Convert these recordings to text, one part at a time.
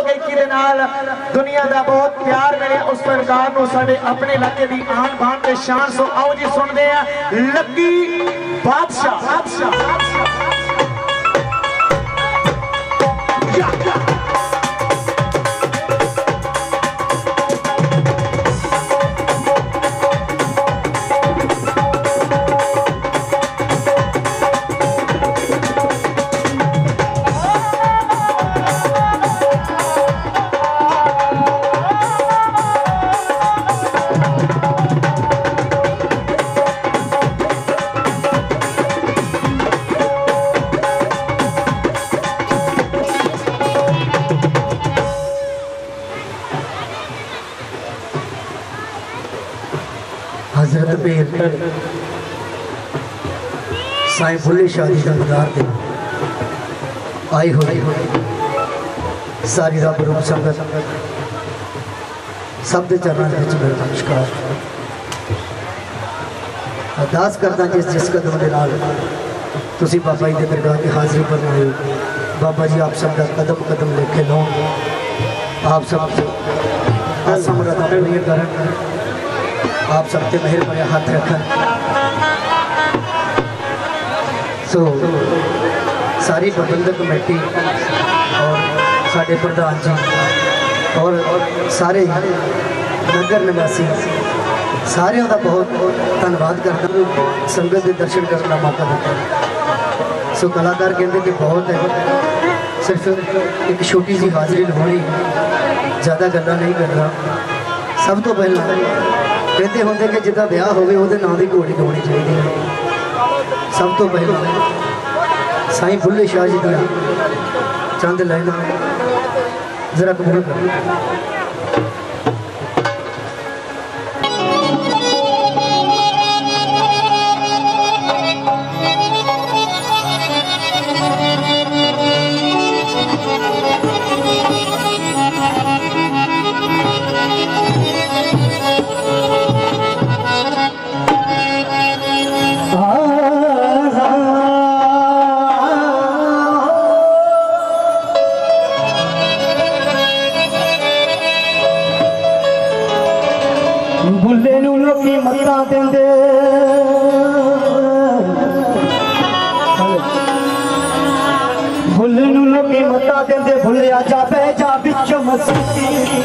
गायकी दे नाल दुनिया दा बहुत प्यार मिले उस सरकार को साडे अपने इलाके दी आन बान ते शान सो आओ जी सुनदे हैं लकी बादशाह हजरत पीर साईं बुल्ले शाह जी का दरबार ते आई हुई सारी रब रूप संगत सब दे चरणों में मेरा नमस्कार अरदास करता जिस कदम के नाल तुसी बाबा जी के दरगाह की हाजिरी पर आए बाबा जी आप सब का कदम कदम लेके लो आप सब असमरता पूरी करें आप सबसे मेहर पर हाथ रखन सो सारी प्रबंधक कमेटी और साढ़े प्रधान जी और सारे नगर निवासी सारे का बहुत धन्यवाद करता संगत के दर्शन करने का मौका देता सो कलाकार कहते कि बहुत है सिर्फ एक छोटी सी हाजिरी लगानी ज़्यादा गल्ला नहीं करना सब तो पहले कहते होंगे कि जिदा ब्याह होवे उहदे नाम की घोड़ी गानी चाहिए सब तो पहले साईं बुल्ले शाह जी दी चंद लाइनां जरा कबूल करो। बुल्ले नूं लोकी मत्ता देंदे बुल्ले नूं लोकी मत्ता देंदे भुलिया जा बह जा बिच मस्ती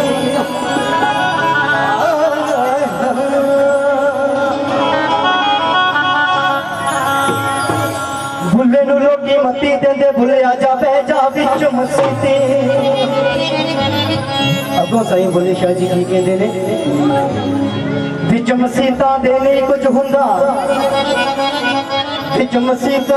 बुल्ले नूं लोकी मत्ती देंदे भुलिया जा बह जा बिच मस्ती अगों साईं बुल्ले शाह जी की कहंदे ने बिच मसीता दे नहीं कुछ हुंदा बिच मसीता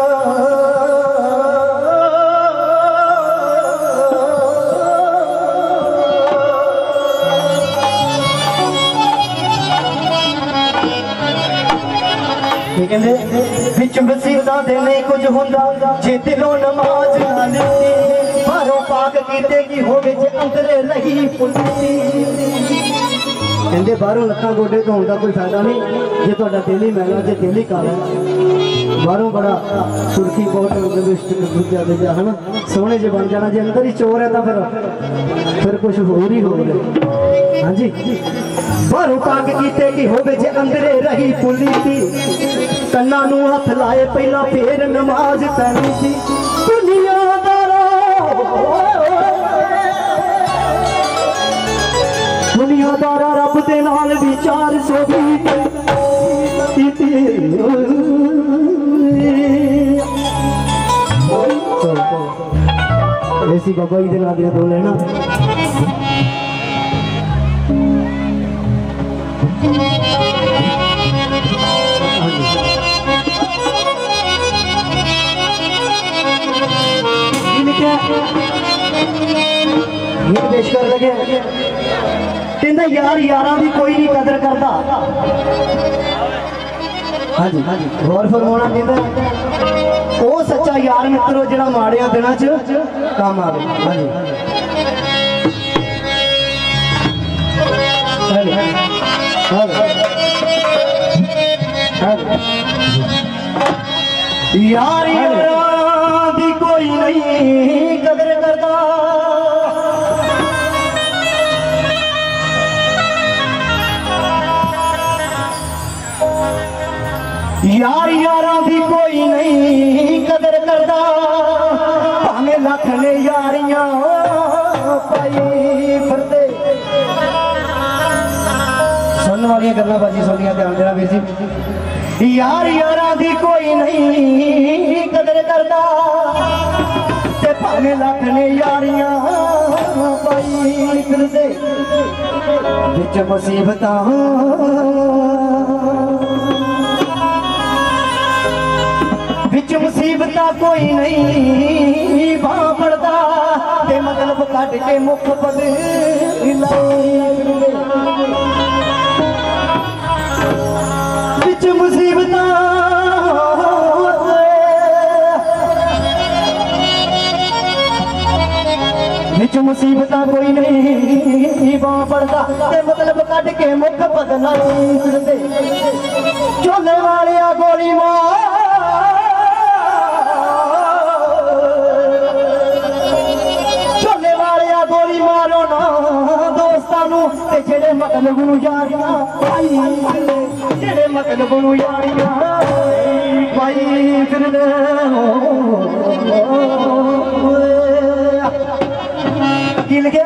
कहंदे बिच मसीता दे नहीं कुछ हुंदा जे दिलों नमाज ना लेती बाहरों पाक कीते की होवे जे अंदरे रही पुलती कहते बाहरों लत्तां गोडे धोने का कोई फायदा नहीं जे तुहाडा दिल ही मैला जे दिल ही काला बाहरों बड़ा सुर्खी बहुत दूजा दूजा है ना सोहने जे बन जाना जे अंदर ही चोर है तो फिर कुछ होर ही हो गया। हाँ जी बाहरों पाक कीते की होवे जे अंदरे रही पुली थी कन्ना नूं हथ लाए पहला फिर नमाज पैनी थी दुनियादारा रब दे नाल विचार सोभी ऐसी बाबा जी दे नाल दियां दो लेना ये पेश कर लगे कहता यार यारा भी कोई नहीं कदर करता। हाँ जी गौर फरमाना कहता वो सच्चा यार मित्रों जो माड़िया दिनों च काम आवे। हाँ जी यार यारा भी कोई नहीं कदर करता नहीं कदर करदा भावें लख ने यारियां पाई फिरदे। सुनने वाली गल्लां बाजी सुनिया ध्यान देना वीर जी। यार यारां दी कोई नहीं कदर करदा ते भावें लख ने यारियां पाई फिरदे। विच मुसीबतां विच मुसीबतां कोई नहीं बां पड़दा ते मतलब कट के मुख बदलाई विच मुसीबतां विच मुसीबतां कोई नहीं बां पड़दा ते मतलब कट के मुख बदलाई फिरदे। झोले वाले गोली मार गोली मारो ना दोस्तानू ते जेड़े मतलब नू यारियां भाई जेड़े मतलब नू यारियां भाई फिरदे। की लगे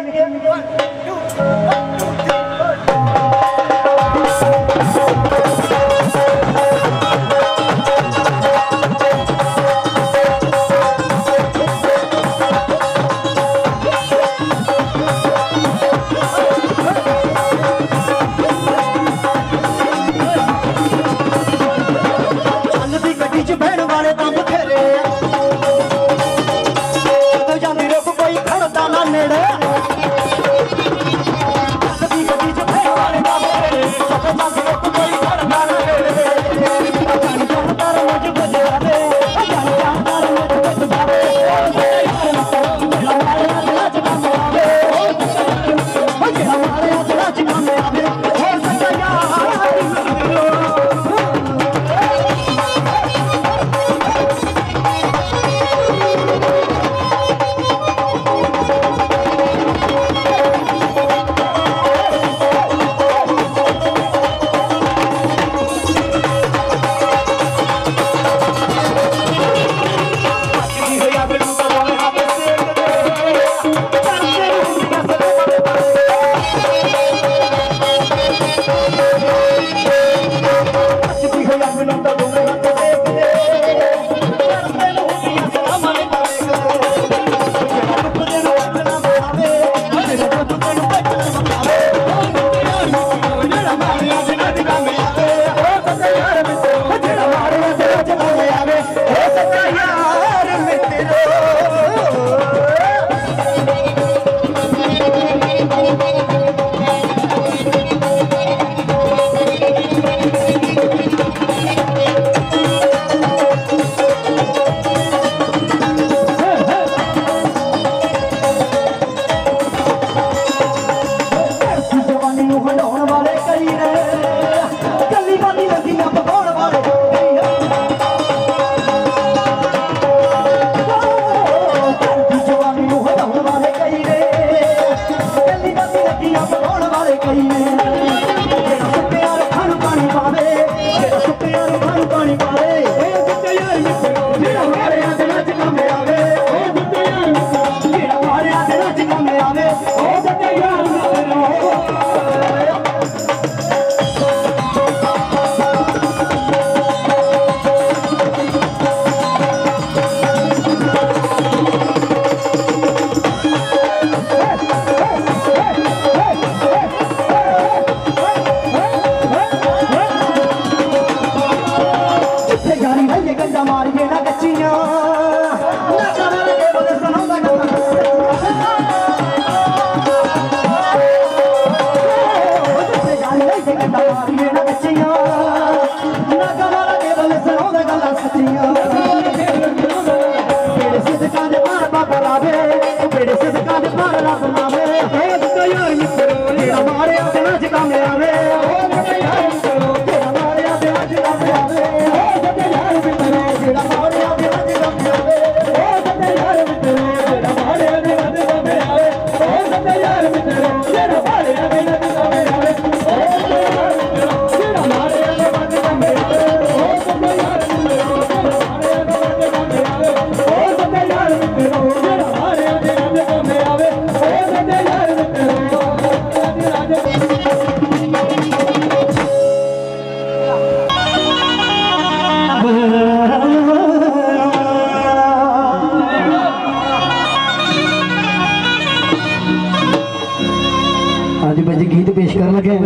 भाई जी गीत पेश कर लगे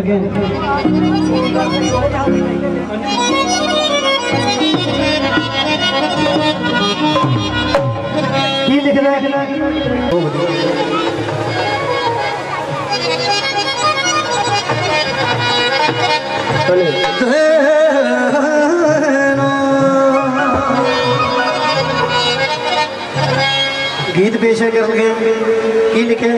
की लिखना गीत पेश कर लगे की लिखे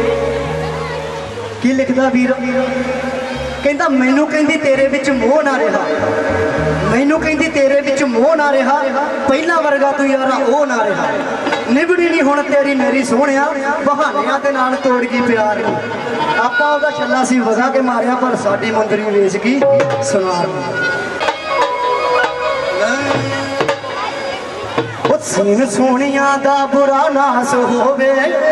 की लिखदा वीर कहंदा मैनू कहंदी तेरे विच मोह ना रहा मैनू कहंदी तेरे विच मोह ना रहा पहला वर्गा तू यारा ओ ना रहा निभड़ी नहीं हुण तेरी मेरी सोहणिया बहानियां दे नाल तोड़ गई प्यार नूं आपां ओहदा छल्ला सी वगा के मारिया पर साडी मंदरी वेच गई सुनार ओ सीन सोहणिया दा बुरा नास होवे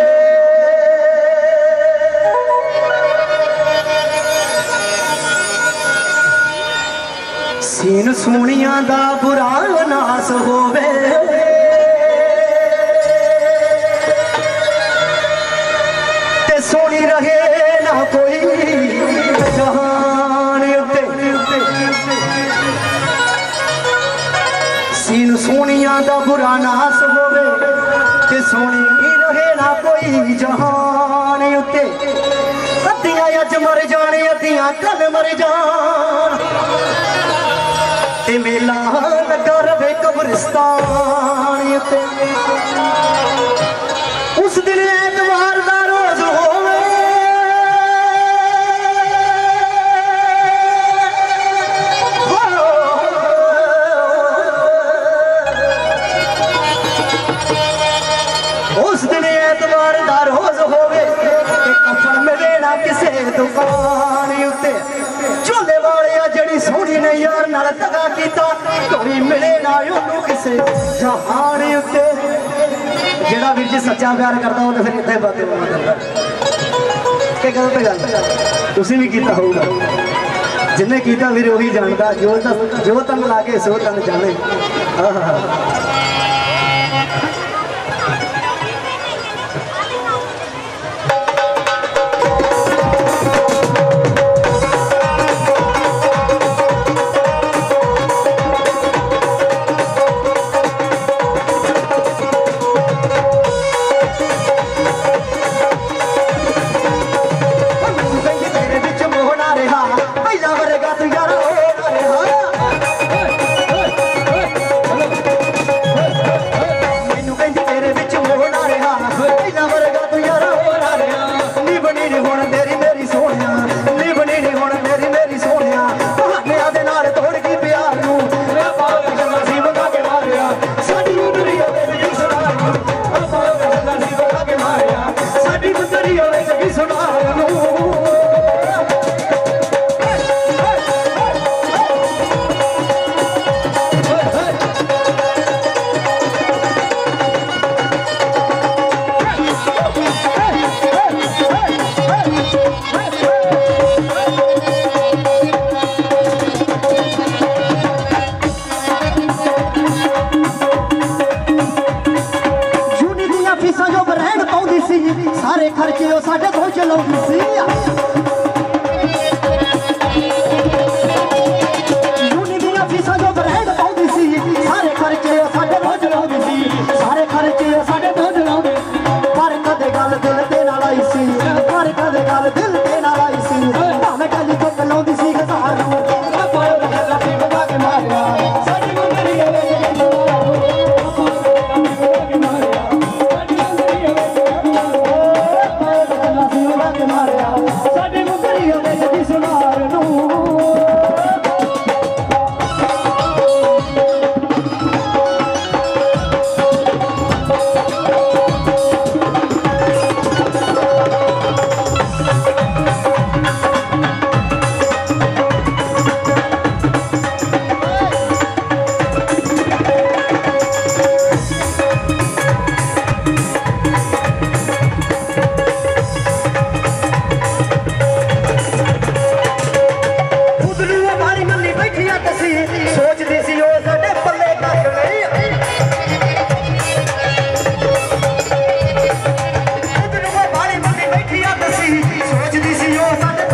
सीन सोहणिया दा बुरा नास होवे ते सोहनी रहे ना कोई जहान उत्ते सीन सोहणिया दा बुरा नास होवे ते सोहनी रहे ना कोई जहान उत्ते अद्धियां अज मर जाने अद्धियां कल मर जान ते मेला लगा रवे कब्रिस्तान उत्ते उस दिन ऐतवार दा रोज होवे उस दिन ऐतवार दा रोज होवे ते कफन मिले ना किसे दुकान उत्ते झोले वाले जड़ी सोहनी ने यार नाल दगा कीता कोई मिले ना ओनू किसे जहान उत्ते जेड़ा वीर जी सच्चा प्यार करदा ओने फिर इत्थे बातें बोलदा कि गलत गल तुसीं भी कीता होगा जिन्हें कीता वीर वही जानदा जो तन लागे सो तन जाने सारे खर्चे साढ़े तो चलाउंदी सी यूनी दियां फीसां जो ब्रांड पाउंदी सी सारे खर्चे साढ़े तो चलाउंदी सी सारे खर्चे साढ़े तो चलाउंदी पर कदे गल दिल ते नाल आई सी पर कदे गल दिल ते नाल आई सी भावें गली तो चलाउंदी सी हजार नूं पाओ गल्ला दी बगा के मारिया साडी मंगरी के मारिया साडी मंगरी के सुनार नूं सोचती सी ओ साडे पल्ले कख नहीं उधर वो बाड़ी मंदी बैठी आ सी सोचती सी ओ साडे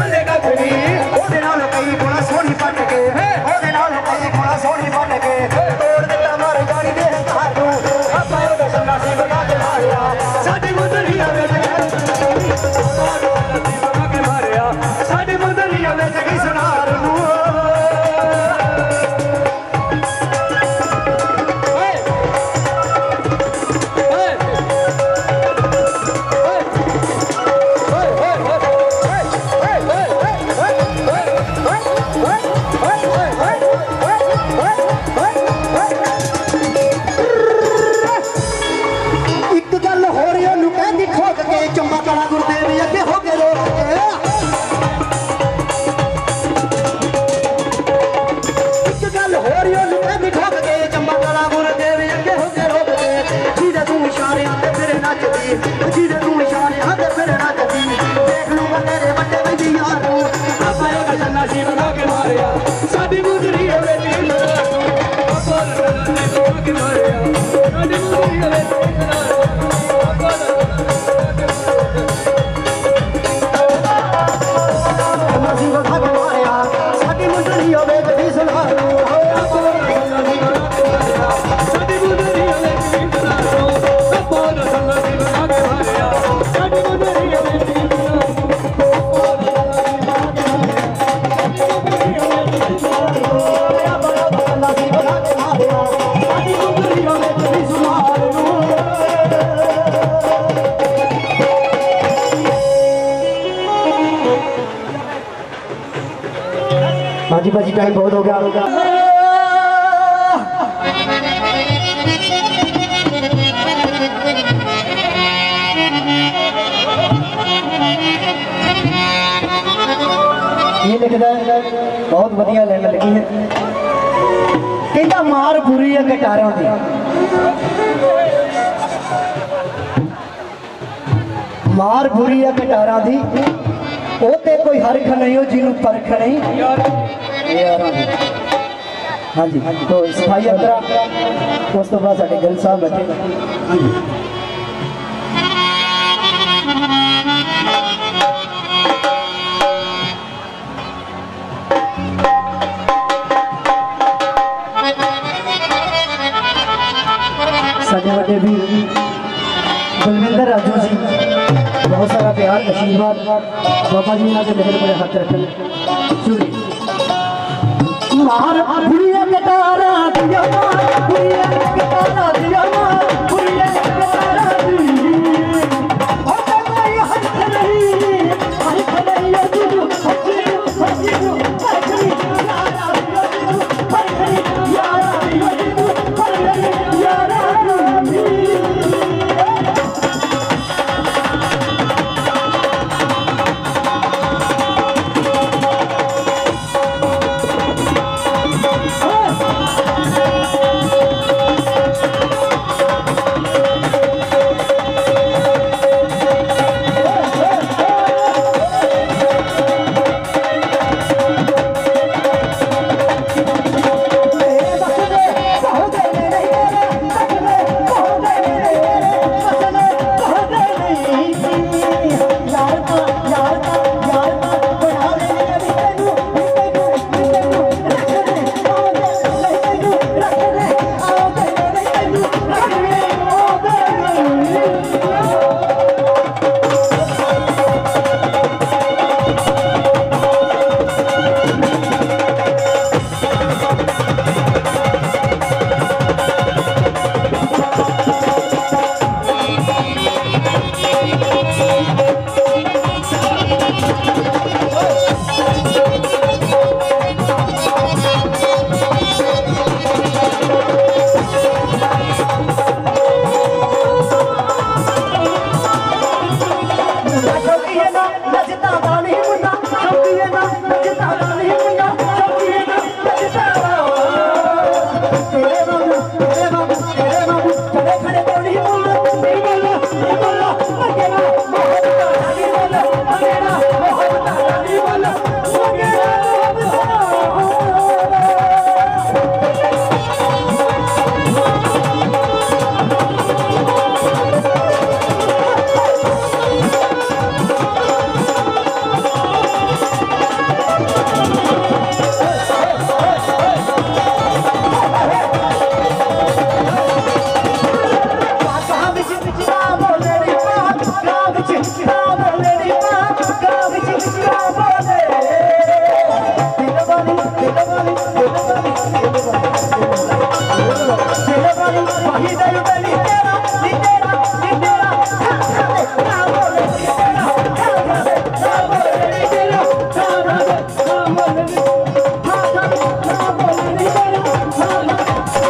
गए चंबा कला गुरुदेव अगे हो गए रोक के एक गल हो रही हो लुटे भी ठोक गए चंबा कला गुरुदेव अगे हो गए रोक के जिदे तू इशारे आते फिर नचदी जिदे तू इशारे आते फिर नचदी देख लूंगा तेरे बड़े बंदी यार अपने गलना सी बना के मारिया साडी गुजरी है बेटी के मारिया साडी गुजरी है बाजी बाजी टाइम बहुत हो गया ये लिखता है बहुत बढ़िया लाइन लगी है कहता मार बुरी है कटारा दी मार बुरी है कटारा दी ਉਹ ਤੇ कोई हरख नहीं हो जिन्हों परख नहीं हाँ जी तो सफाई अंदर उस तो बाद साढ़े गिल साहब बैठे साढ़े बड़े भी बलविंदर राजू जी बहुत सारा प्यार आशीर्वाद बाबा जी ने मेरे बड़े हाथ रखे मार बुढ़िया के तारा दिया मार बुढ़िया के तारा दिया मार बुढ़िया के तारा दिया और कोई हद नहीं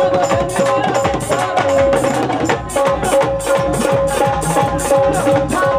Come on.